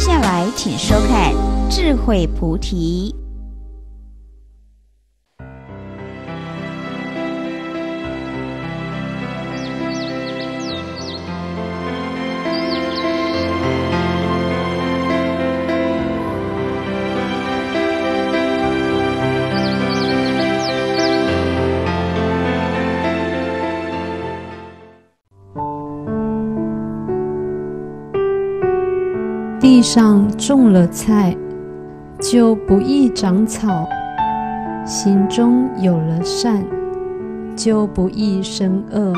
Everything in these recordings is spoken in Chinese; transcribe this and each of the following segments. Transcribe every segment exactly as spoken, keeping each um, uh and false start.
下来请收看智慧菩提。 地上种了菜，就不易长草；心中有了善，就不易生恶。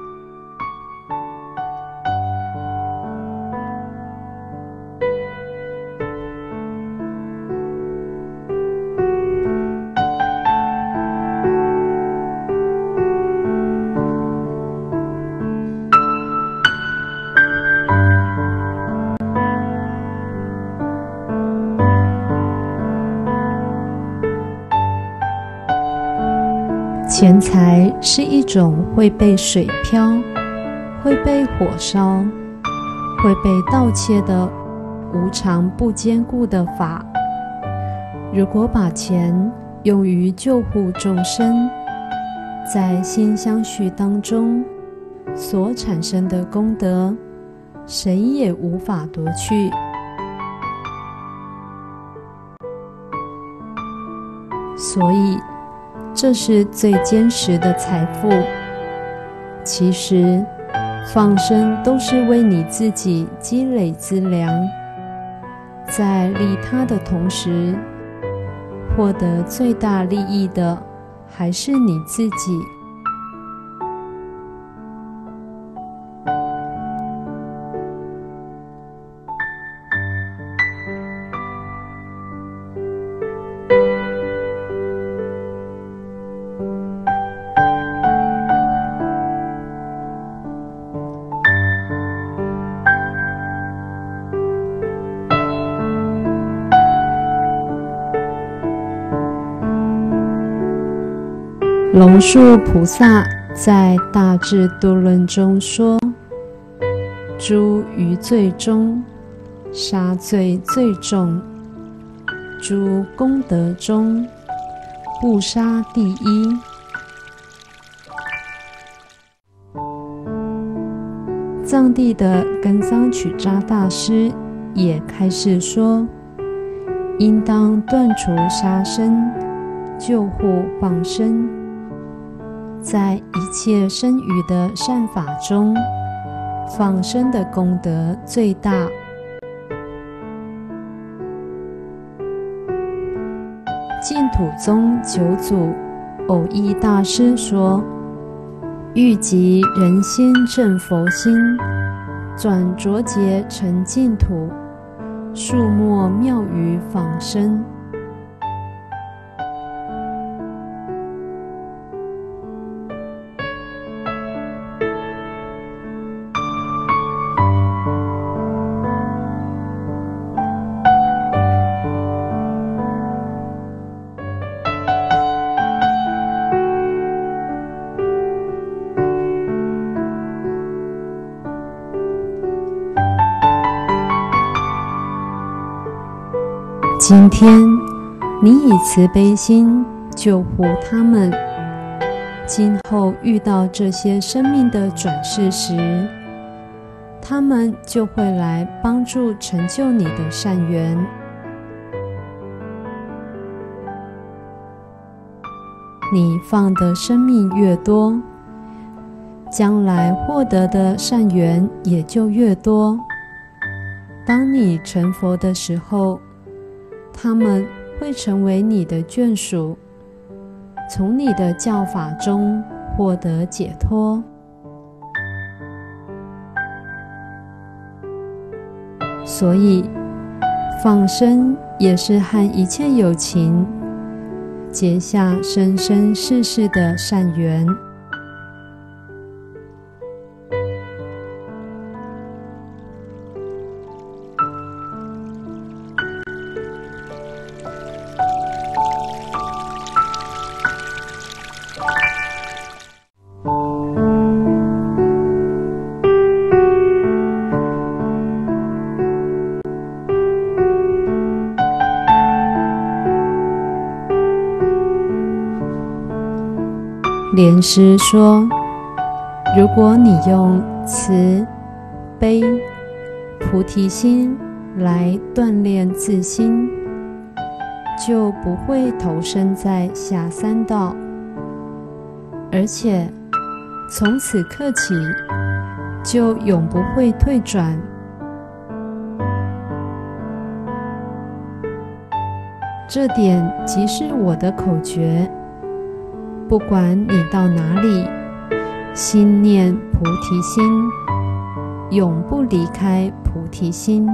钱财是一种会被水漂、会被火烧、会被盗窃的无常不坚固的法。如果把钱用于救护众生，在心相续当中所产生的功德，谁也无法夺去。所以这是最坚实的财富。其实放生都是为你自己积累资粮，在利他的同时，获得最大利益的还是你自己。龙树菩萨在《大智度论》中说：诸余罪中，杀罪最重；诸功德中，不杀第一。藏地的根桑曲扎大师也开示说：应当断除杀生，救护放生。在一切生语的善法中，放生的功德最大。净土宗九祖藕益大师说：欲集人心正佛心，转浊劫成净土，树木妙语仿生。今天你以慈悲心救护他们，今后遇到这些生命的转世时，他们就会来帮助成就你的善缘。你放的生命越多，将来获得的善缘也就越多。当你成佛的时候，他们会成为你的眷属，从你的教法中获得解脱。所以放生也是和一切有情结下生生世世的善缘。 莲师说，如果你用慈、悲、菩提心来锻炼自心，就不会投身在下三道，而且从此刻起就永不会退转。这点即是我的口诀，不管你到哪里，心念菩提心，永不离开菩提心。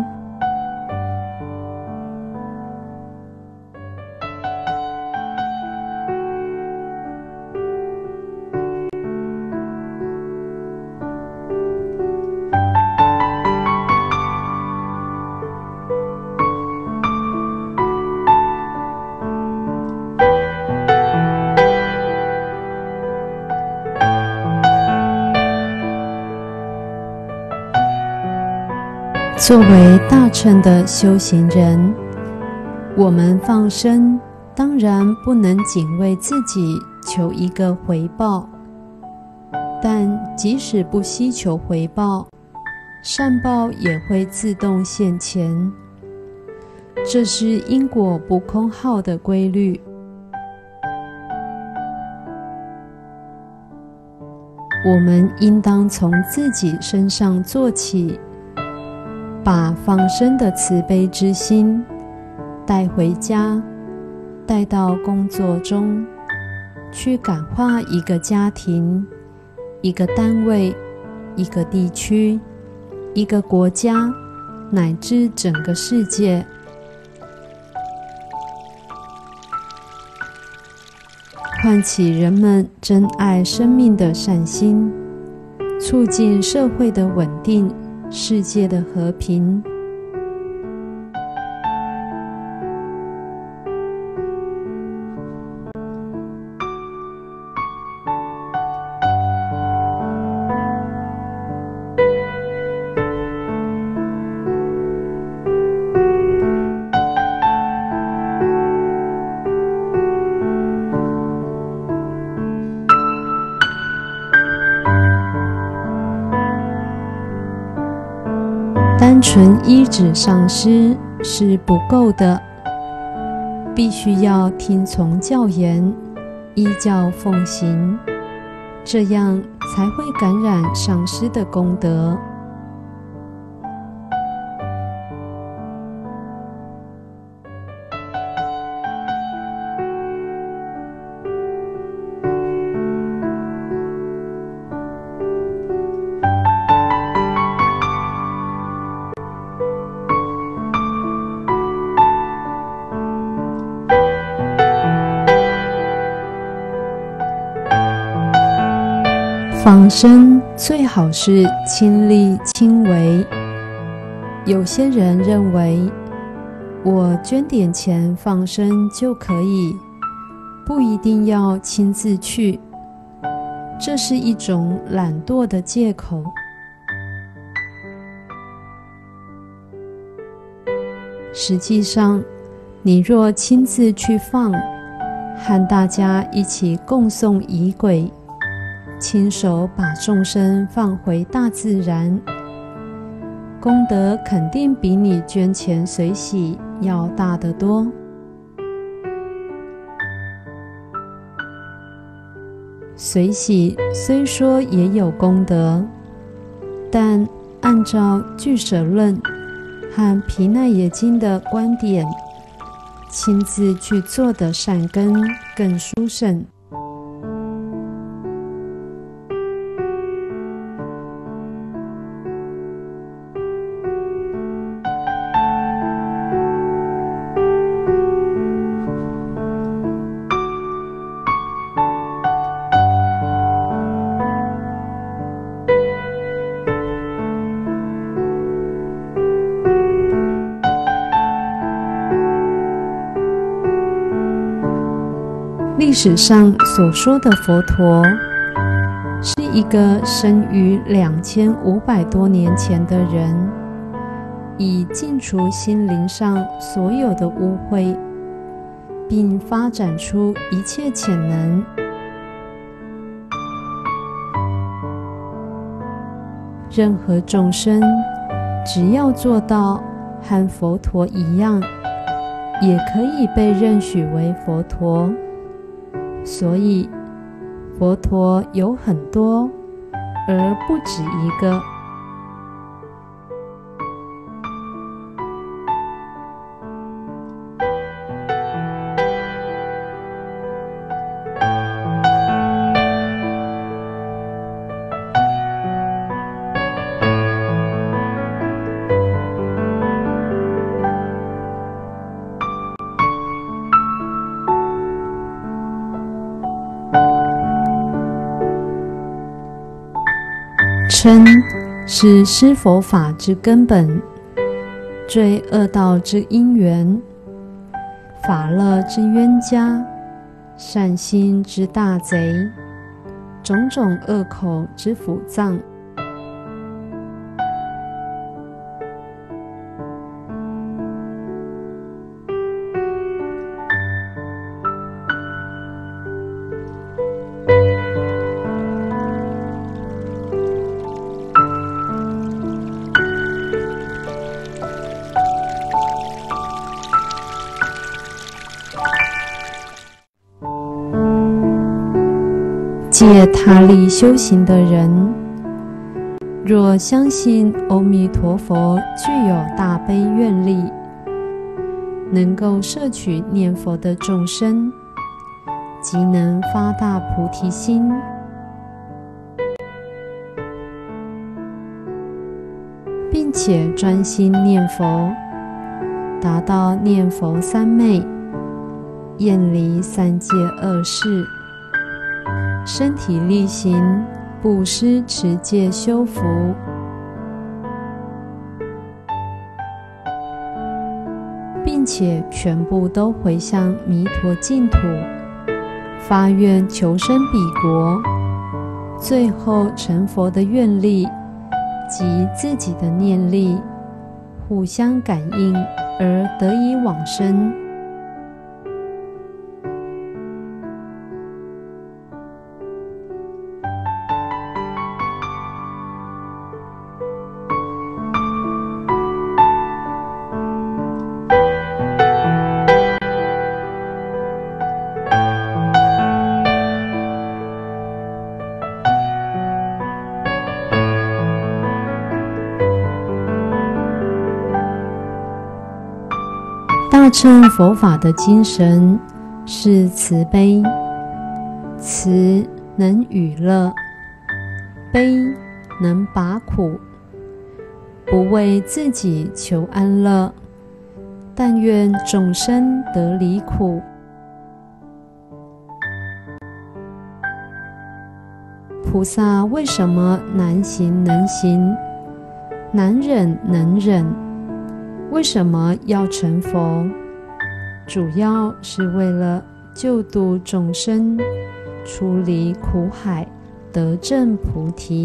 作为大乘的修行人，我们放生当然不能仅为自己求一个回报，但即使不希求回报，善报也会自动现前，这是因果不空耗的规律。我们应当从自己身上做起，把放生的慈悲之心带回家，带到工作中，去感化一个家庭、一个单位、一个地区、一个国家，乃至整个世界。唤起人们珍爱生命的善心，促进社会的稳定，世界的和平。单纯依止上师是不够的，必须要听从教言，依教奉行，这样才会感染上师的功德。放生最好是亲力亲为。有些人认为，我捐点钱放生就可以，不一定要亲自去，这是一种懒惰的借口。实际上，你若亲自去放，和大家一起共诵仪轨，亲手把众生放回大自然，功德肯定比你捐钱随喜要大得多。随喜虽说也有功德，但按照俱舍论和毗奈耶经的观点，亲自去做的善根更殊胜。历史上所说的佛陀，是一个生于两千五百多年前的人，以净除心灵上所有的污秽，并发展出一切潜能， 任何众生只要做到和佛陀一样，也可以被认许为佛陀。所以佛陀有很多，而不止一个。嗔是施佛法之根本，罪恶道之因缘，法乐之冤家，善心之大贼，种种恶口之腑脏。借他力修行的人，若相信阿弥陀佛具有大悲愿力，能够摄取念佛的众生，即能发大菩提心，并且专心念佛，达到念佛三昧，厌离三界恶事，身体力行，布施持戒修福，并且全部都回向弥陀净土，发愿求生彼国，最后成佛的愿力及自己的念力互相感应而得以往生。大乘佛法的精神是慈悲，慈能与乐，悲能拔苦，不为自己求安乐，但愿众生得离苦。菩萨为什么难行能行，难忍能忍？为什么要成佛？主要是为了救度众生，出离苦海，得证菩提。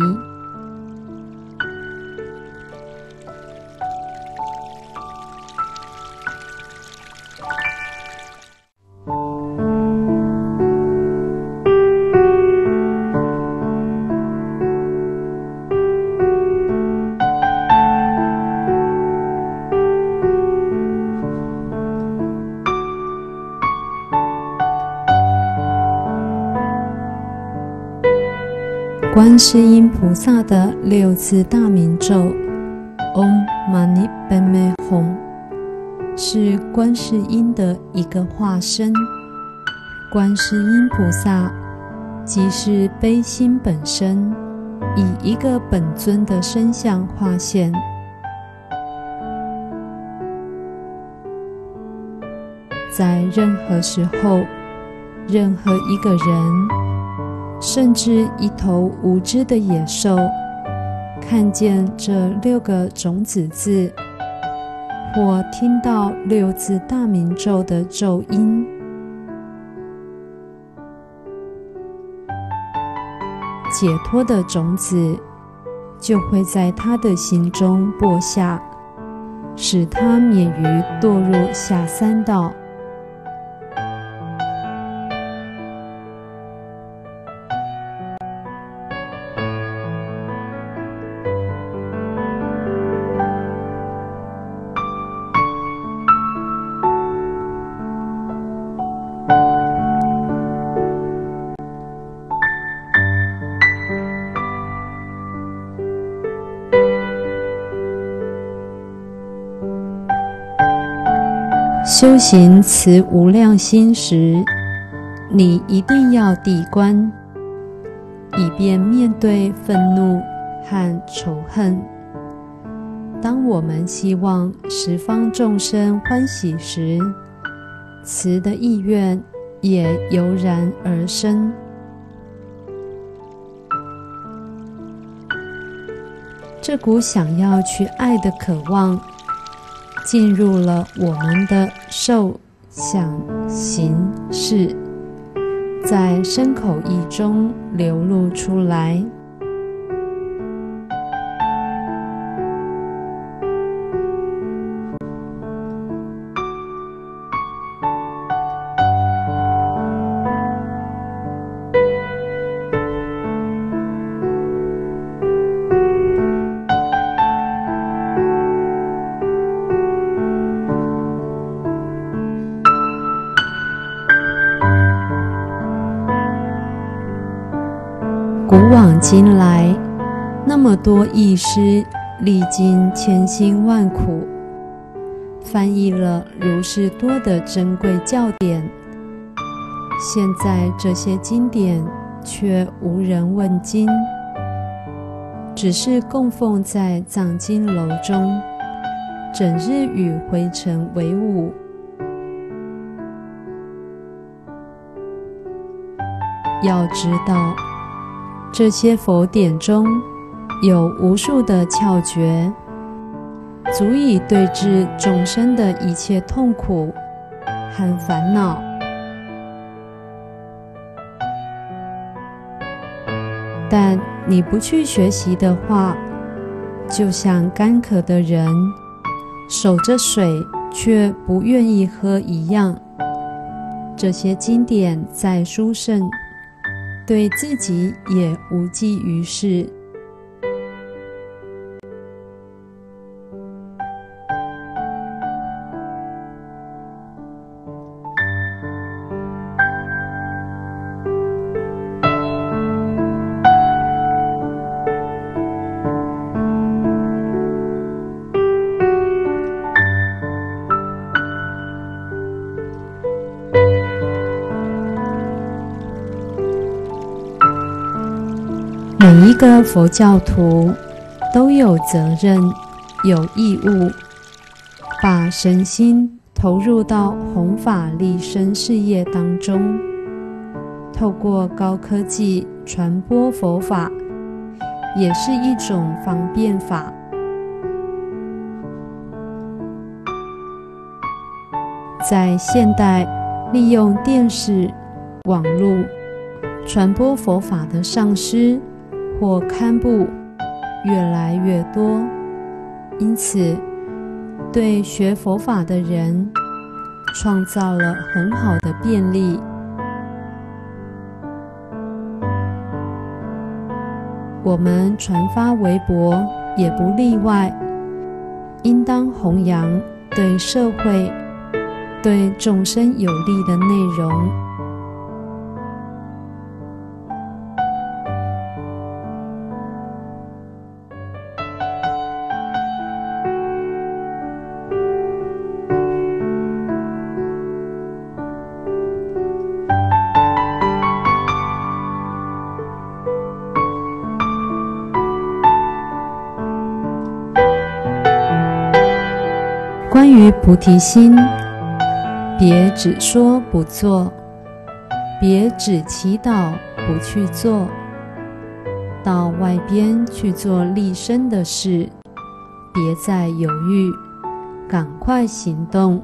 观世音菩萨的六字大明咒 Om Mani Padme Hum 是观世音的一个化身。观世音菩萨即是悲心本身，以一个本尊的身相化现。在任何时候，任何一个人，甚至一头无知的野兽，看见这六个种子字，或听到六字大明咒的咒音，解脱的种子就会在他的心中播下，使他免于堕入下三道。 修行慈无量心时，你一定要谛观，以便面对愤怒和仇恨。当我们希望十方众生欢喜时，慈的意愿也油然而生。这股想要去爱的渴望，进入了我们的受想行识，在身口意中流露出来。古往今来，那么多译师历经千辛万苦，翻译了如是多的珍贵教典，现在这些经典却无人问津，只是供奉在藏经楼中，整日与灰尘为伍。要知道，这些佛典中有无数的窍诀，足以对治众生的一切痛苦和烦恼。但你不去学习的话，就像干渴的人守着水却不愿意喝一样。这些经典再殊胜，对自己也无济于事。每一个佛教徒都有责任、有义务，把身心投入到弘法利生事业当中，透过高科技传播佛法，也是一种方便法。在现代，利用电视、网络传播佛法的上师或刊布越来越多，因此对学佛法的人创造了很好的便利。我们传发微博也不例外，应当弘扬对社会、对众生有利的内容。关于菩提心，别只说不做，别只祈祷不去做，到外边去做利生的事，别再犹豫，赶快行动。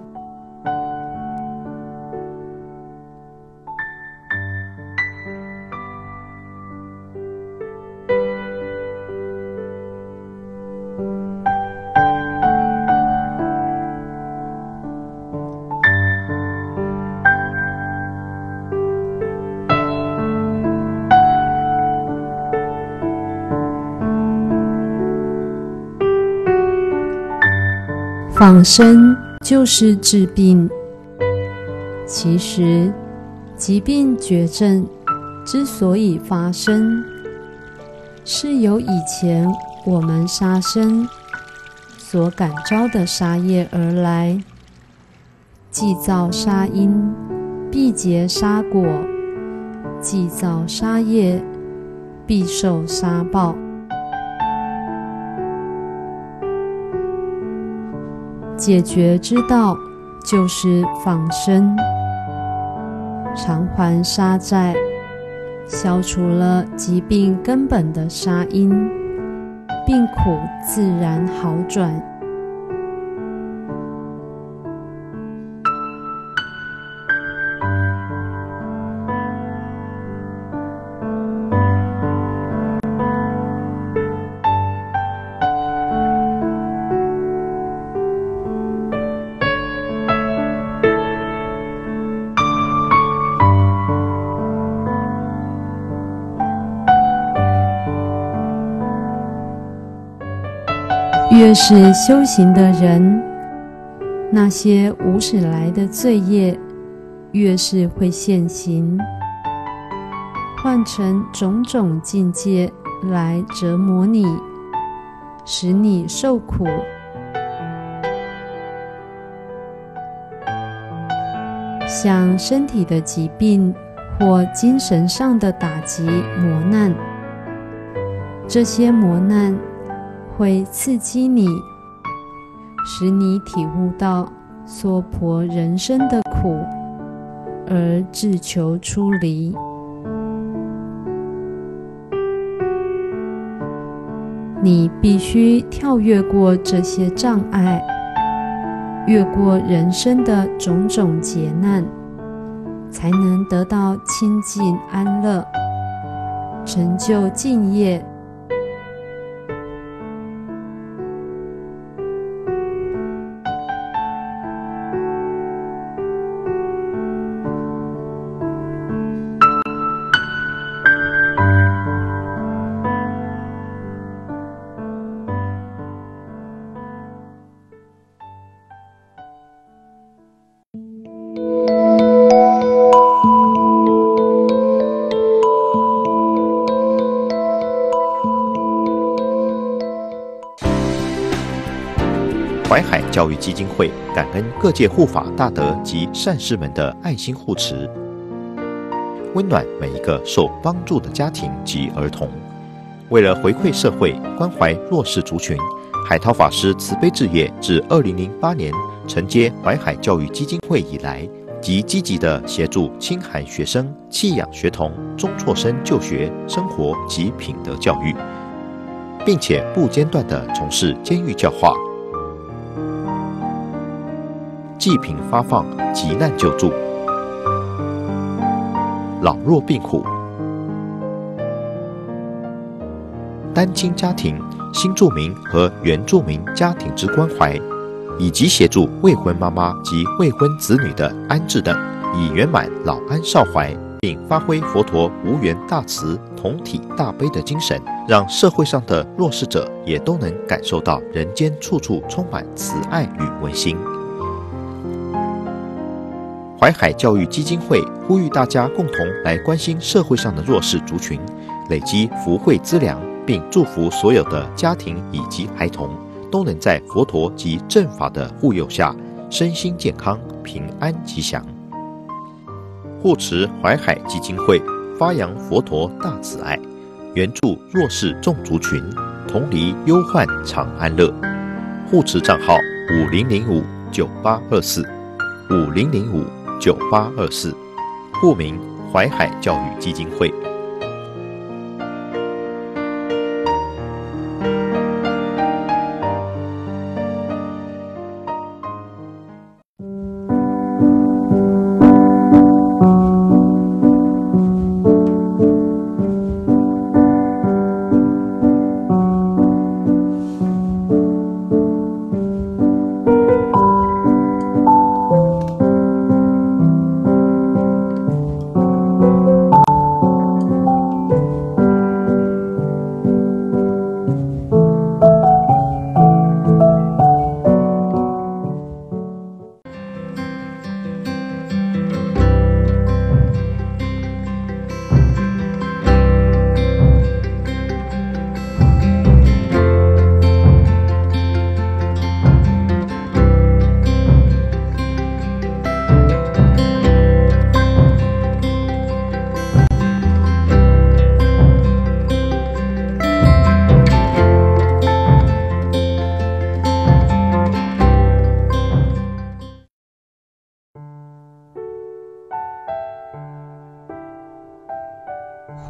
放生就是治病。其实，疾病绝症之所以发生，是由以前我们杀生所感召的杀业而来。 既造杀因，必结杀果；既造杀业，必受杀报。解决之道就是放生，偿还杀债，消除了疾病根本的杀因，病苦自然好转。越是修行的人，那些无始来的罪业越是会现行，换成种种境界来折磨你，使你受苦。像身体的疾病或精神上的打击磨难，这些磨难会刺激你，使你体悟到娑婆人生的苦，而自求出离。你必须跳跃过这些障碍，越过人生的种种劫难，才能得到清净安乐，成就净业。 淮海教育基金会感恩各界护法大德及善士们的爱心护持，温暖每一个受帮助的家庭及儿童。为了回馈社会，关怀弱势族群，海涛法师慈悲置业自二零零八年承接淮海教育基金会以来，即积极地协助清寒学生、弃养学童、中辍生就学、生活及品德教育，并且不间断地从事监狱教化、济贫发放、急难救助、老弱病苦、单亲家庭、新住民和原住民家庭之关怀，以及协助未婚妈妈及未婚子女的安置等，以圆满老安少怀，并发挥佛陀无缘大慈、同体大悲的精神，让社会上的弱势者也都能感受到人间处处充满慈爱与温馨。淮海教育基金会呼吁大家共同来关心社会上的弱势族群，累积福慧资粮，并祝福所有的家庭以及孩童都能在佛陀及正法的护佑下，身心健康、平安吉祥。护持淮海基金会，发扬佛陀大慈爱，援助弱势众族群，同离忧患常安乐。护持账号五零零五九八二四五零零五九八二四，户名淮海教育基金会。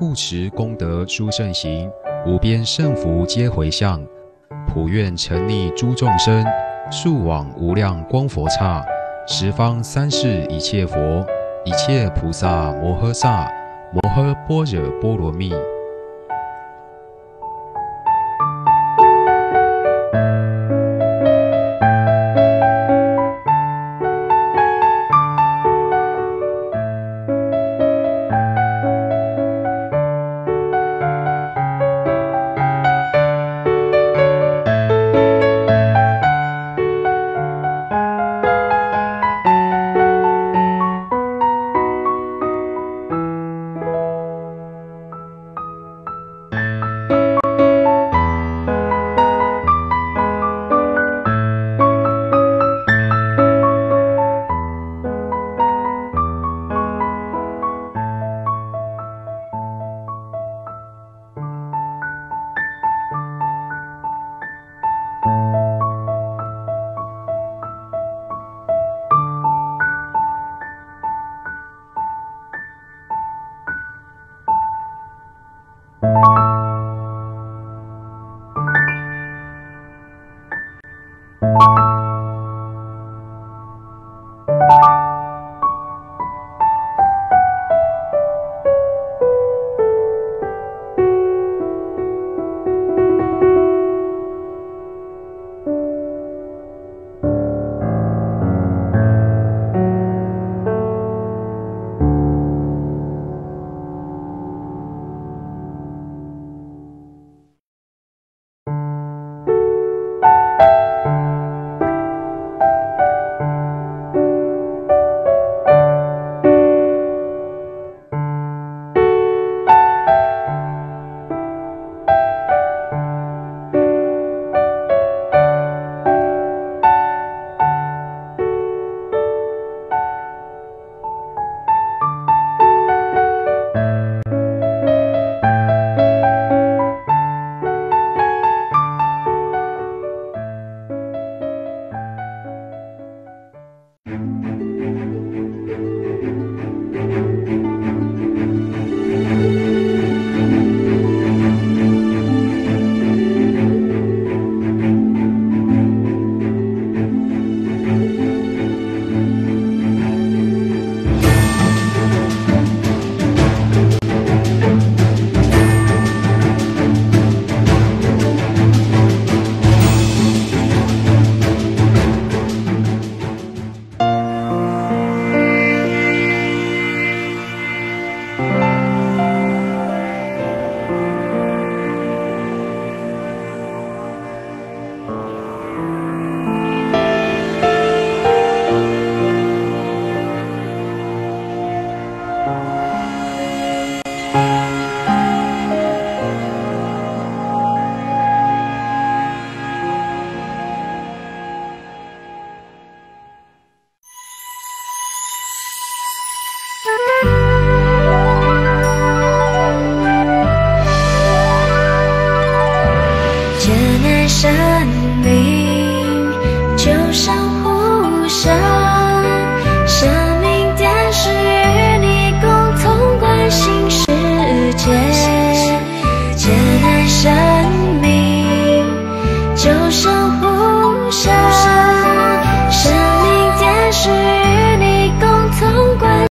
护持功德殊胜行，无边胜福皆回向，普愿沉溺诸众生，速往无量光佛刹，十方三世一切佛，一切菩萨摩诃萨，摩诃般若波罗蜜。